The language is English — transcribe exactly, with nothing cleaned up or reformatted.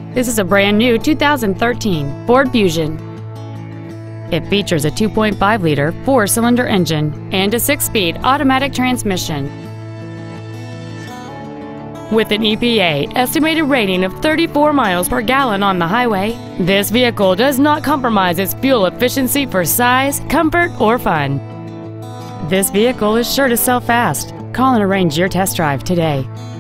This is a brand new two thousand thirteen Ford Fusion. It features a two point five liter four-cylinder engine and a six-speed automatic transmission. With an E P A estimated rating of thirty-four miles per gallon on the highway, this vehicle does not compromise its fuel efficiency for size, comfort, or fun. This vehicle is sure to sell fast. Call and arrange your test drive today.